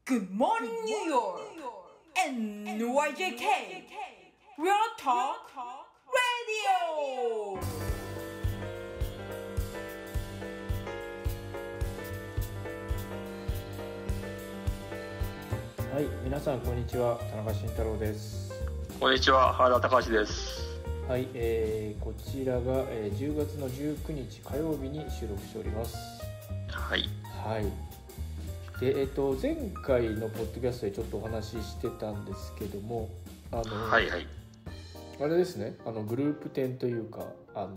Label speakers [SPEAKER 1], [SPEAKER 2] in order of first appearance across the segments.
[SPEAKER 1] Good morning, New York! NYJK! Real Talk Radio!
[SPEAKER 2] はい、皆さんこんにちは、田中慎太郎です。
[SPEAKER 3] こんにちは、原田隆です。
[SPEAKER 2] はい、こちらが、10月の19日火曜日に収録しております。
[SPEAKER 3] はい。
[SPEAKER 2] はい。で、前回のポッドキャストでちょっとお話ししてたんですけども、
[SPEAKER 3] はいはい。
[SPEAKER 2] あれですね、グループ展というか、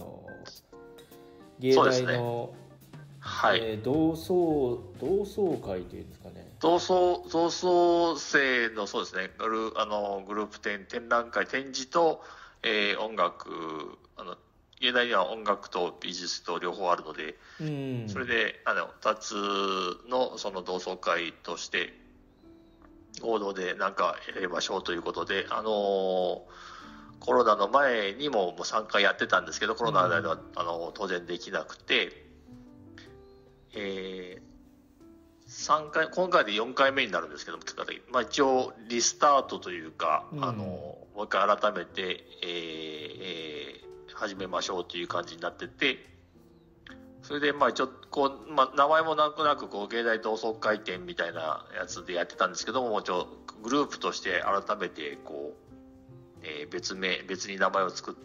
[SPEAKER 2] 芸大の、
[SPEAKER 3] はい、
[SPEAKER 2] 同窓会というんですかね。
[SPEAKER 3] 同窓生のそうですね、グループ展覧会展示と、音楽芸大には音楽と美術と両方あるので、それで2つのその同窓会として合同でなんかやりましょうということで、コロナの前にも3回やってたんですけど、コロナの間は当然できなくて、3回、今回で4回目になるんですけども、一応リスタートというか、もう一回改めて、始めましょうという感じになってて、それで一応名前もなんとなく芸大同窓会展みたいなやつでやってたんですけども、グループとして改めて別に名前を作って、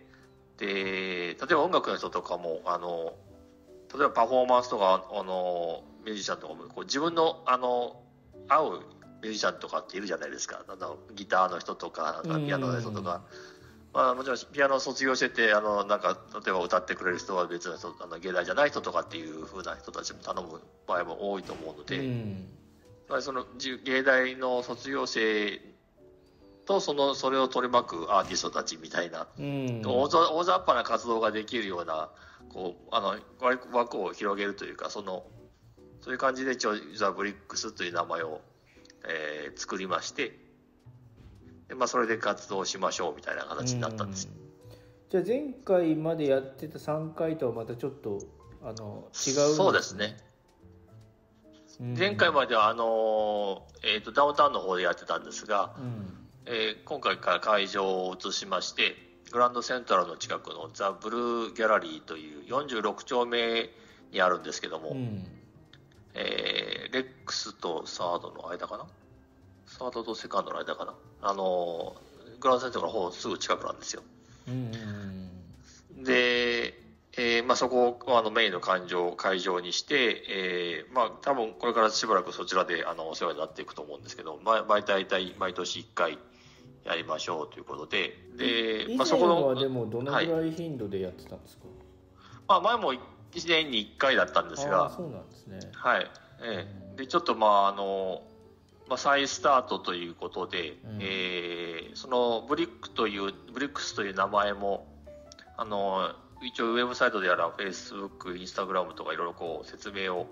[SPEAKER 3] で、例えば音楽の人とかも例えばパフォーマンスとかミュージシャンとかも自分の合うミュージシャンとかっているじゃないですか。ギターの人とかピアノの人とか、もちろんピアノを卒業してて例えば歌ってくれる人は別の人、芸大じゃない人とかっていう風な人たちも頼む場合も多いと思うので、その芸大の卒業生とそれを取り巻くアーティストたちみたいな、大雑把な活動ができるような枠を広げるというか、そういう感じで一応ザ・ブリックスという名前を、作りまして、でそれで活動しましょうみたいな形になったんです。
[SPEAKER 2] じゃあ前回までやってた3回とはまたちょっと違うんですね。
[SPEAKER 3] そうですね。前回まではダウンタウンの方でやってたんですが、今回から会場を移しまして、グランドセントラルの近くのザ・ブルーギャラリーという46丁目にあるんですけども、レックスとサードの間かな、サードとセカンドの間かな、グランドセントラルの方すぐ近くなんですよ。で、そこをメインの会場にして、多分これからしばらくそちらでお世話になっていくと思うんですけど、大体毎年1回やりましょうということで、
[SPEAKER 2] 以前はでもどのぐらい頻度でやってたんですか？
[SPEAKER 3] 前も1年に1回だったんですが、
[SPEAKER 2] そうなんですね。
[SPEAKER 3] はい。で、ちょっと再スタートということで、そのブリックスという名前も、一応ウェブサイトでやら、Facebook、Instagram とかいろいろ説明を、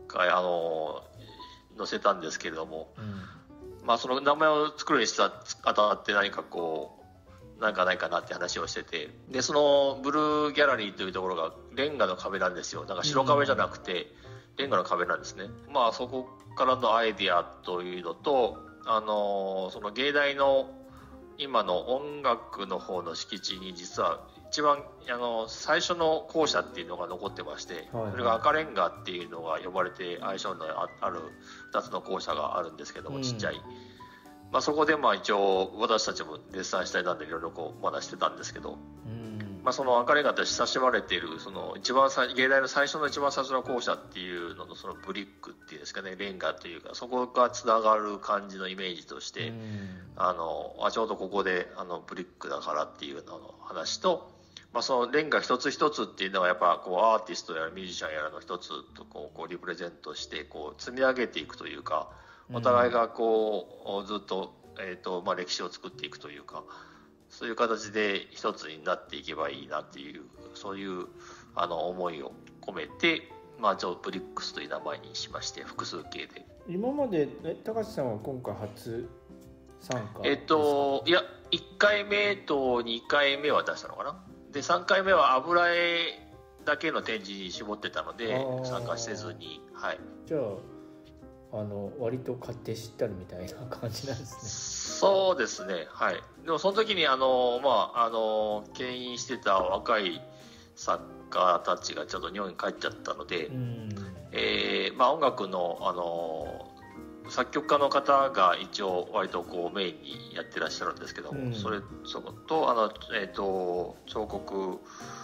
[SPEAKER 3] 載せたんですけれども、その名前を作るにあたって何かないかなって話をしてて、で、そのブルーギャラリーというところがレンガの壁なんですよ。だから白壁じゃなくて、レンガの壁なんですね。そこからのアイディアというのと、その芸大の今の音楽の方の敷地に実は一番最初の校舎っていうのが残ってまして、それが赤レンガっていうのが呼ばれて相性のある2つの校舎があるんですけども、ちっちゃい。そこで一応私たちもデッサンしたりなんでいろいろまだしてたんですけど、その赤レンガと親しまれている芸大の一番最初の校舎っていうののそのブリックっていうんですかね、レンガというか、そこがつながる感じのイメージとして、ちょうどここでブリックだからっていうのの話と、そのレンガ一つ一つっていうのはやっぱアーティストやらミュージシャンやらの一つとリプレゼントして積み上げていくというか、お互いがずっと歴史を作っていくというか、そういう形で一つになっていけばいいなっていう、そういう思いを込めて、ブリックスという名前にしまして、複数形で。
[SPEAKER 2] 今まで高橋さんは今回初参加
[SPEAKER 3] いや、1回目と2回目は出したのかな。で、3回目は油絵だけの展示に絞ってたので参加せずに、はい。
[SPEAKER 2] じゃあ割と買って知ったるみたいな感じなんです
[SPEAKER 3] ね。そうですね、はい。でもその時に牽引してた若い作家たちがちょっと日本に帰っちゃったので、音楽の作曲家の方が一応割とこうメインにやってらっしゃるんですけども、そこと彫刻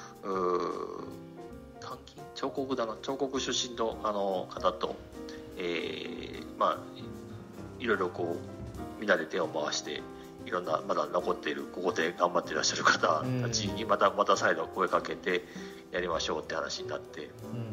[SPEAKER 3] 彫刻出身の方と、いろいろこうみんなで手を回して、いろんなまだ残っているここで頑張っていらっしゃる方たちにまた再度声かけてやりましょうって話になって、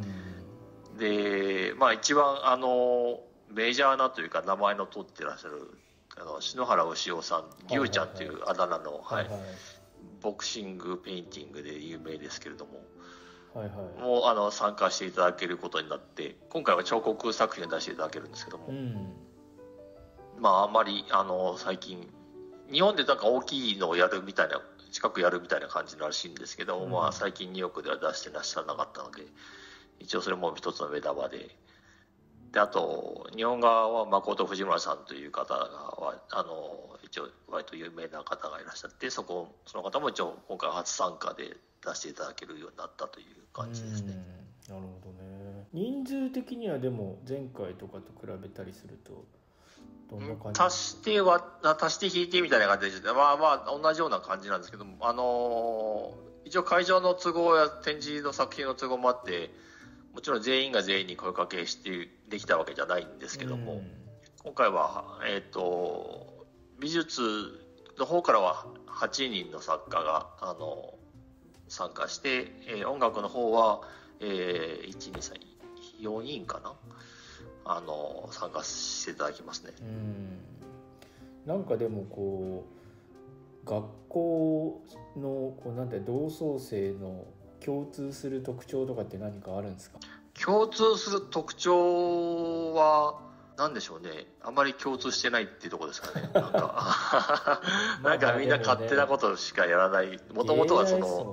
[SPEAKER 3] で一番メジャーなというか名前の取ってらっしゃる篠原牛尾さん、リュウちゃんというあだ名の、ボクシングペインティングで有名ですけれども、もう参加していただけることになって、今回は彫刻作品を出していただけるんですけども、あんまり最近日本でなんか大きいのをやるみたいな、近くやるみたいな感じらしいんですけど、最近ニューヨークでは出してらっしゃらなかったので、一応それも一つの目玉で、あと日本側は誠藤村さんという方が一応割と有名な方がいらっしゃって、その方も一応今回初参加で出していただけるようになったという感じですね。
[SPEAKER 2] なるほどね。人数的にはでも前回とかと比べたりするとどんな感じ？足
[SPEAKER 3] して引いてみたいな感じで、同じような感じなんですけども、一応会場の都合や展示の作品の都合もあって、もちろん全員が全員に声かけしてできたわけじゃないんですけども、今回は美術の方からは8人の作家が参加して、音楽の方は、4人かな、参加していただきますね。
[SPEAKER 2] なんかでもこう学校の同窓生の共通する特徴とかって何かあるんですか？
[SPEAKER 3] 共通する特徴は何でしょうね。あんまり共通してないっていうところですかね。なんかみんな勝手なことしかやらない。もともとは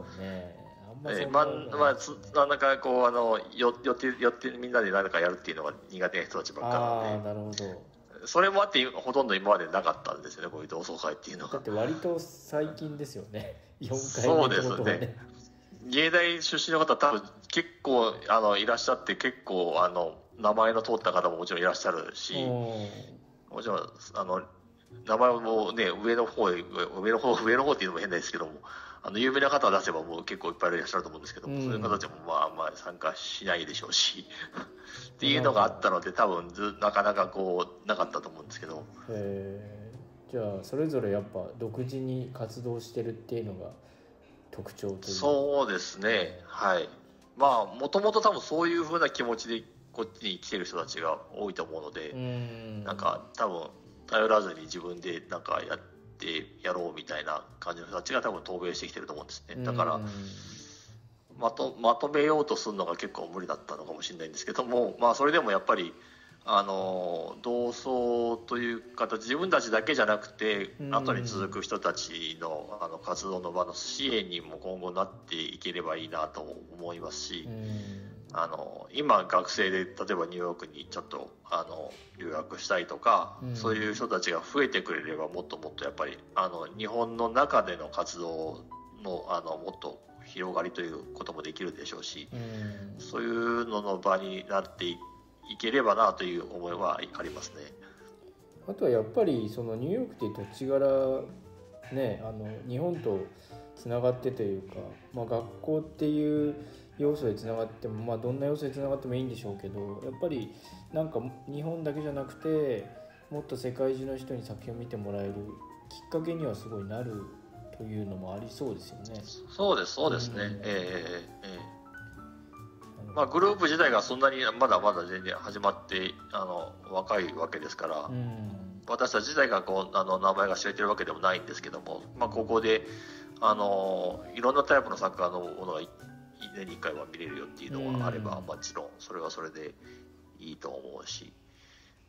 [SPEAKER 3] なんかこう寄ってみんなで何かやるっていうのが苦手な人たちばっかりなので。
[SPEAKER 2] なるほど。
[SPEAKER 3] それもあってほとんど今までなかったんですよね、こういう同窓会っていうのは。
[SPEAKER 2] だって割と最近ですよね。4回
[SPEAKER 3] そうですね。芸大出身の方多分結構いらっしゃって、結構名前の通った方ももちろんいらっしゃるし、もちろん名前もね上の方っていうのも変ですけども、有名な方を出せばもう結構いっぱいいらっしゃると思うんですけども、そういう方たちも参加しないでしょうしっていうのがあったので、多分なかなかこうなかったと思うんですけど。
[SPEAKER 2] じゃあそれぞれやっぱ独自に活動してるっていうのが特徴という。
[SPEAKER 3] そうですね、はい。もともと多分そういう風な気持ちでこっちに来てる人たちが多いと思うので、なんか多分頼らずに自分でなんかやろうみたいな感じの人たちが多分渡米してきてると思うんですね。だからまとめようとするのが結構無理だったのかもしれないんですけども、それでもやっぱり同窓という形、自分たちだけじゃなくて後に続く人たちの活動の場の支援にも今後なっていければいいなと思いますし、今学生で例えばニューヨークにちょっと留学したいとか、そういう人たちが増えてくれればもっともっとやっぱり日本の中での活動のもっと広がりということもできるでしょうし、そういうのの場になっていければなという思いはありますね。
[SPEAKER 2] あとはやっぱりそのニューヨークって土地柄ね、日本とつながってというか、学校っていう要素でつながっても、どんな要素でつながってもいいんでしょうけど、やっぱりなんか日本だけじゃなくてもっと世界中の人に作品を見てもらえるきっかけにはすごいなるというのもありそうですよね。
[SPEAKER 3] そうですね。グループ自体がそんなにまだまだ全然始まって若いわけですから、私たち自体がこう名前が知れてるわけでもないんですけども、ここでいろんなタイプの作家のものが1年に1回は見れるよっていうのがあれば、もちろんそれはそれでいいと思うし、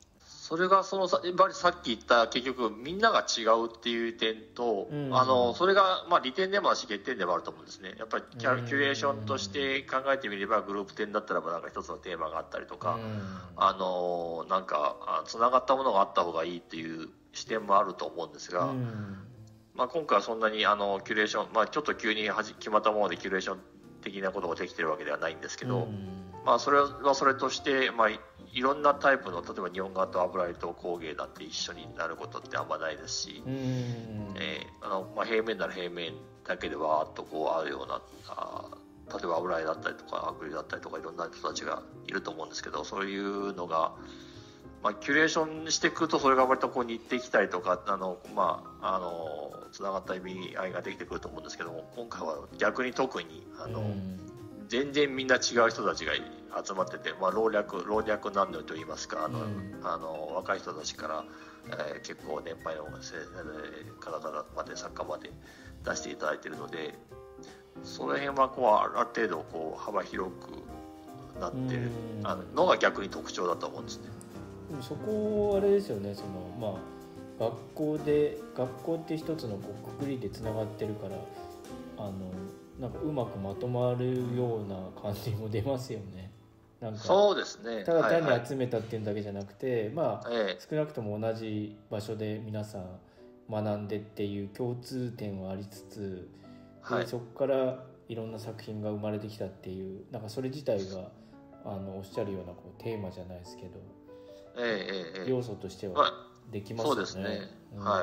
[SPEAKER 3] それがやっぱりさっき言った結局みんなが違うっていう点と、それがまあ利点でもあるし欠点でもあると思うんですね。やっぱりキュレーションとして考えてみればグループ展だったらばなんか一つのテーマがあったりとか、なんかつながったものがあった方がいいっていう視点もあると思うんですが、まあ、今回はそんなにキュレーション、まあ、ちょっと急に決まったものでキュレーション的なことができてるわけではないんですけど、まあ、それはそれとして、まあ、いろんなタイプの例えば日本画と油絵と工芸だって一緒になることってあんまないですし、まあ、平面なら平面だけでわーっとこうあるような例えば油絵だったりとかアクリルだったりとかいろんな人たちがいると思うんですけど、そういうのが、まあ、キュレーションしていくとそれが割とこう似てきたりとかつながった意味合いができてくると思うんですけども、今回は逆に特に全然みんな違う人たちが集まってて、まあ、老若男女といいますか若い人たちから、結構年配の方々まで作家まで出していただいているので、その辺はこうある程度こう幅広くなってるのが逆に特徴だと思うんですね。
[SPEAKER 2] そこあれですよね、まあ学校って一つのこうくくりでつながってるからなんかうまくまとまるような感じも出ますよね。なんか
[SPEAKER 3] そうですね。
[SPEAKER 2] ただ単に集めたっていうだけじゃなくて、まあ、少なくとも同じ場所で皆さん学んでっていう共通点はありつつ、でそこからいろんな作品が生まれてきたっていう、なんかそれ自体がおっしゃるようなこうテーマじゃないですけど、要素としてはできますよね。
[SPEAKER 3] そうですね。はい。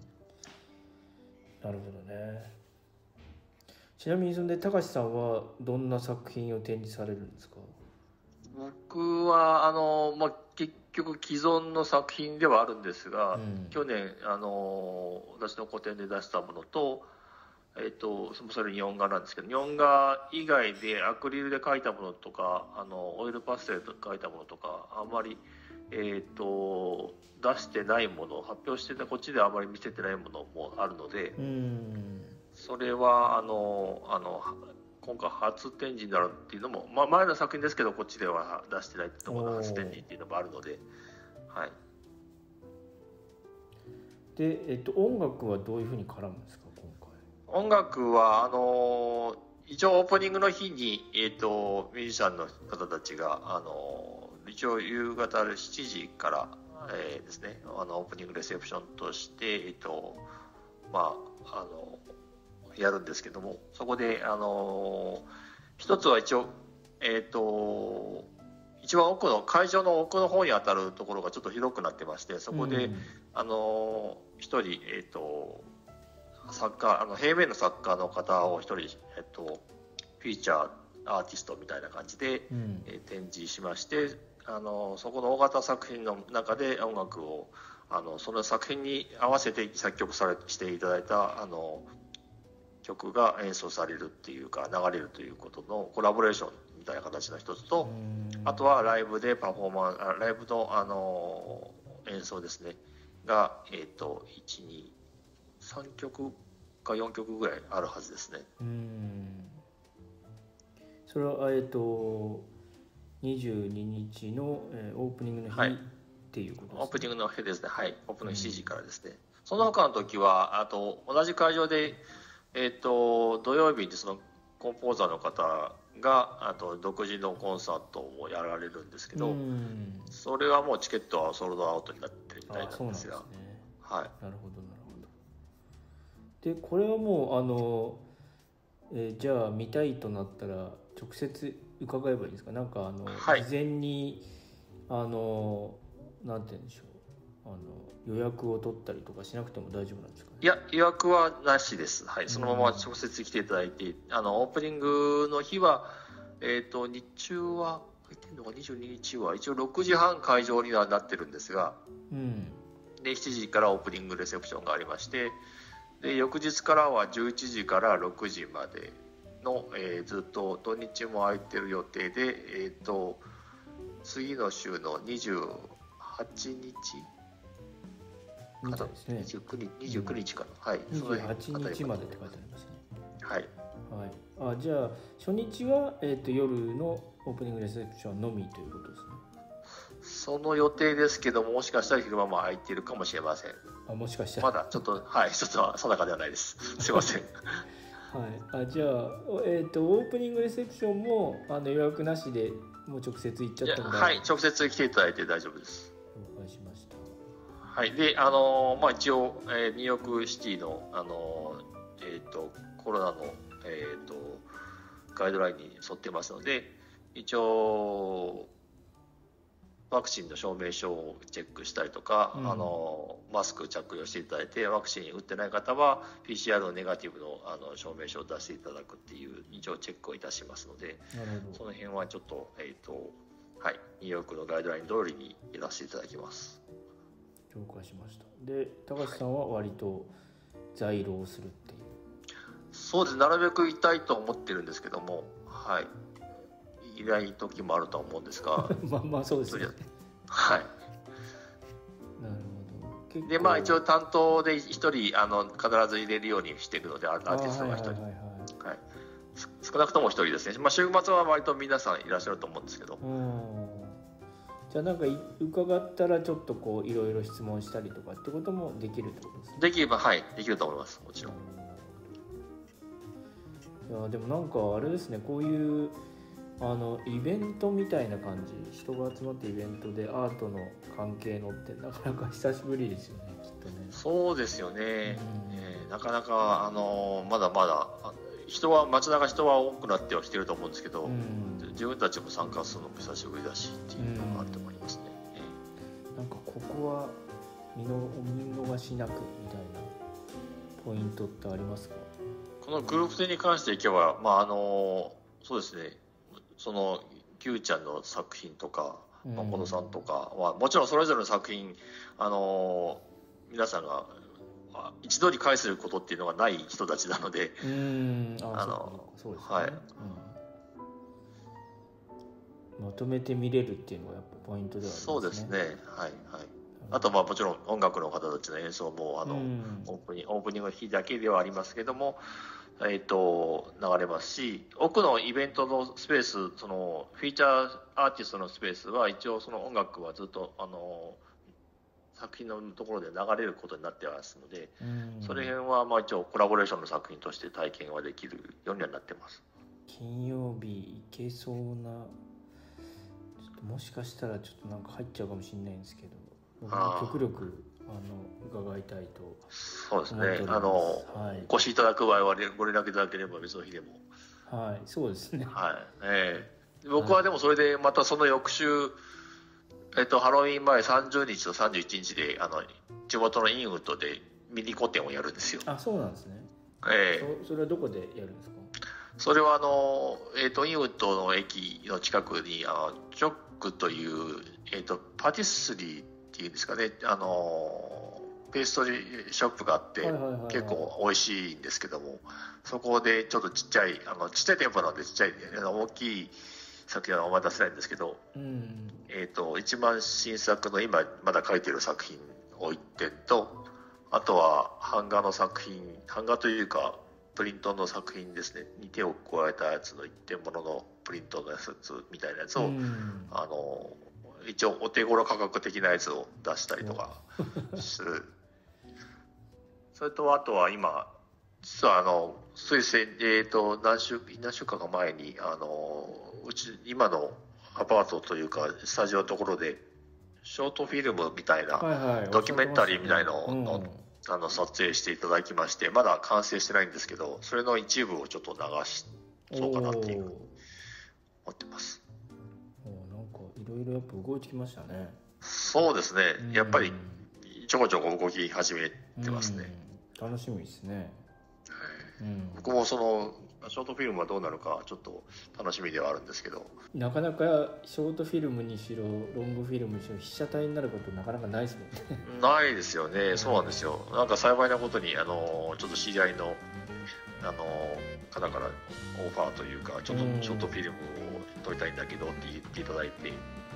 [SPEAKER 2] なるほどね。ちなみにそれで高橋さんはどんな作品を展示されるんですか？
[SPEAKER 3] 僕はまあ、結局既存の作品ではあるんですが、去年私の個展で出したものと、それ日本画なんですけど、日本画以外でアクリルで描いたものとかオイルパステルで描いたものとかあんまり出してないもの、発表してたこっちではあまり見せてないものもあるので、それは今回初展示になるっていうのも、まあ、前の作品ですけどこっちでは出してないっていうのが初展示っていうのもあるので、はい。
[SPEAKER 2] で、音楽はどういうふうに絡むんですか今回？
[SPEAKER 3] 音楽は一応オープニングの日にミュージシャンの方たちが一応夕方7時から、ですねオープニングレセプションとしてまあやるんですけども、そこで一つは一応一番奥の会場の奥の方に当たるところがちょっと広くなってまして、そこで一人作家平面の作家の方を一人フィーチャーアーティストみたいな感じで、展示しまして、そこの大型作品の中で音楽をその作品に合わせて作曲していただいた曲が演奏されるっていうか流れるということのコラボレーションみたいな形の一つと、あとはライブでライブの演奏ですねが3曲か4曲ぐらいあるはずですね。
[SPEAKER 2] それは22日の、オープニングの日、っていうことですね。
[SPEAKER 3] オープニングの日ですね。はい、オープニング7時からですね。その他の時は同じ会場で土曜日にそのコンポーザーの方が独自のコンサートもやられるんですけど、それはもうチケットはソールドアウトになってるみたいなんですが、はい。
[SPEAKER 2] なるほどなるほど。でこれはもうじゃあ見たいとなったら直接伺えばいいですか？なんか事前になんて言うんでしょう、予約を取ったりとかしなくても大丈夫なんですかね？
[SPEAKER 3] いや、予約はなしです。はい、そのまま直接来ていただいて、オープニングの日は日中は入ってるのが22日は一応6時半会場にはなってるんですが、で7時からオープニングレセプションがありまして、で翌日からは11時から6時までの、ずっと土日も空いてる予定で、次の週の28日かな、29日かな、はい、
[SPEAKER 2] 28日までって書いてありますね。
[SPEAKER 3] はい、
[SPEAKER 2] はい、じゃあ初日は、夜のオープニングレセプションのみということですね。
[SPEAKER 3] その予定ですけども、もしかしたら昼間も空いているかもしれません。
[SPEAKER 2] もしかしたら
[SPEAKER 3] まだちょっと定かではないです。すいません。
[SPEAKER 2] はい、じゃあ、オープニングレセプションも予約なしでもう直接行っちゃっても
[SPEAKER 3] はい、直接来ていただいて大丈夫です。
[SPEAKER 2] 了解しました。
[SPEAKER 3] はい、で一応、ニューヨークシティのコロナの、ガイドラインに沿ってますので、一応ワクチンの証明書をチェックしたりとか、マスク着用していただいて、ワクチン打ってない方は PCR のネガティブの証明書を出していただくっていう一応チェックをいたしますので、その辺はちょっと、はい、ニューヨークのガイドライン通りにやらせていただきます。
[SPEAKER 2] 了解しました。で、高橋さんは割と在労するっていう。
[SPEAKER 3] そうです。なるべくいたいと思ってるんですけども、はい、いない時もあると思うんですが
[SPEAKER 2] まあそうですね。
[SPEAKER 3] はい。
[SPEAKER 2] なるほど。
[SPEAKER 3] で一応担当で1人必ず入れるようにしていくので、アーティストが1人、はい、少なくとも1人ですね。週末は割と皆さんいらっしゃると思うんですけど。
[SPEAKER 2] じゃあなんか伺ったらちょっとこういろいろ質問したりとかってこともできるってことですね。
[SPEAKER 3] できれば、はい、できると思います。もちろん。
[SPEAKER 2] いやでもなんかあれですね、こういうイベントみたいな感じ、人が集まってイベントでアートの関係のってなかなか久しぶりですよね、きっとね。
[SPEAKER 3] そうですよね。なかなかまだまだ街中人は多くなってはきてると思うんですけど、自分たちも参加するのも久しぶりだしっていうのがあると思いますね。
[SPEAKER 2] なんかここは見逃しなくみたいなポイントってありますか？
[SPEAKER 3] このグループ展に関していけば、そうですね、その Q ちゃんの作品とか誠さんとかはもちろんそれぞれの作品皆さんが一度に返すことっていうのがない人たちなので、
[SPEAKER 2] そうですね、はい、まとめて見れるっていうのがやっぱポイントではありますね。
[SPEAKER 3] そうですね、はいはい。あともちろん音楽の方たちの演奏もオープニングの日だけではありますけども、流れますし、奥のイベントのスペース、そのフィーチャーアーティストのスペースは一応その音楽はずっと作品のところで流れることになってますので、それ辺は一応コラボレーションの作品として体験はできるようにはなってます。
[SPEAKER 2] 金曜日行けそうな、ちょっともしかしたらちょっとなんか入っちゃうかもしれないんですけど、僕も極力伺いたいと。
[SPEAKER 3] そうですね、お越しいただく場合はご連絡いただければ別の日でも。
[SPEAKER 2] はい、そうですね。
[SPEAKER 3] はい、僕はでもそれでまたその翌週、ハロウィン前30日と31日で地元のインウッドでミニ個展をやるんですよ。
[SPEAKER 2] あ、そうなんですね。それはどこでやるんですか？
[SPEAKER 3] それはインウッドの駅の近くにチョックという、パティスリーっていうんですかね、ペーストリーショップがあって、結構美味しいんですけども、そこでちょっとちっちゃい店舗なんでちっちゃい大きい作品はお待たせないんですけど、一番新作の今まだ描いている作品を1点と、あとは版画の作品、版画というかプリントの作品ですねに手を加えたやつの一点物のプリントのやつみたいなやつを、一応お手頃価格的なやつを出したりとかするそれとあとは今実はつい何週間か前にうち今のアパートというかスタジオのところでショートフィルムみたいな、ドキュメンタリーみたいなのを撮影していただきまして、まだ完成してないんですけど、それの一部をちょっと流しそうかなっていう思ってます。
[SPEAKER 2] なんかいろいろやっぱ動いてきましたね。
[SPEAKER 3] そうですね、やっぱりちょこちょこ動き始めてますね。
[SPEAKER 2] 楽しみですね。
[SPEAKER 3] 僕もそのショートフィルムはどうなるかちょっと楽しみではあるんですけど、
[SPEAKER 2] なかなかショートフィルムにしろロングフィルムにしろ被写体になることなかなかないですもんね。
[SPEAKER 3] ないですよね。そうなんですよ。なんか幸いなことにちょっと知り合いの方からオファーというか、ちょっとショートフィルムを撮りたいんだけどって言っていただいて、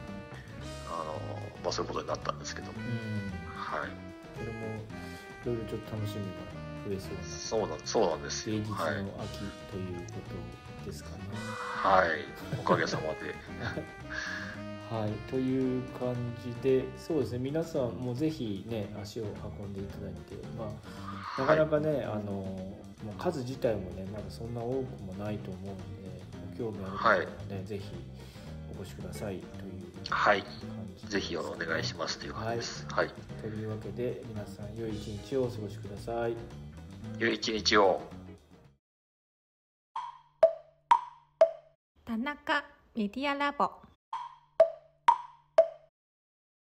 [SPEAKER 3] そういうことになったんですけど、はい。
[SPEAKER 2] これもいろいろちょっと楽しみが増えそうな。
[SPEAKER 3] そうなんですよ。
[SPEAKER 2] 芸術の秋ということですかね。
[SPEAKER 3] はい。おかげさまで。
[SPEAKER 2] はい、という感じで、そうですね、皆さんもぜひね足を運んでいただいて、なかなかね、もう数自体もねまだそんな多くもないと思うので、興味ある方はね、ぜひお越しくださいという感じですね。
[SPEAKER 3] ぜひお願いしますという感じです。
[SPEAKER 2] というわけで皆さん良い一日をお過ごしください。
[SPEAKER 3] 良い一日を。
[SPEAKER 4] 田中メディアラボ。